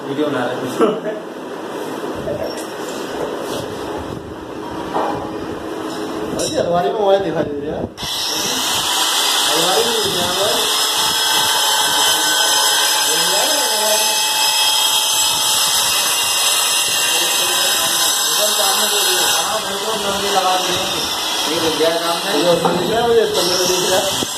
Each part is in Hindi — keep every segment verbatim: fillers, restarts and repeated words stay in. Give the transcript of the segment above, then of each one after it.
वीडियो बना रहे अलमारी में मोबाइल दिखा दीजिए। अलमारी में लगा दिए काम है।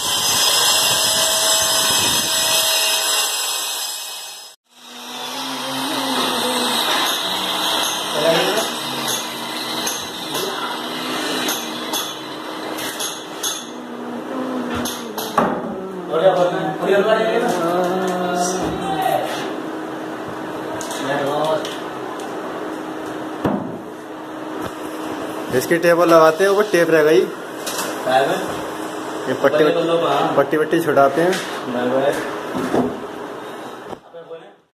इसकी टेबल लगाते हैं, वो टेप रह गई, ये पट्टी पट्टी वट्टी छुड़ाते हैं।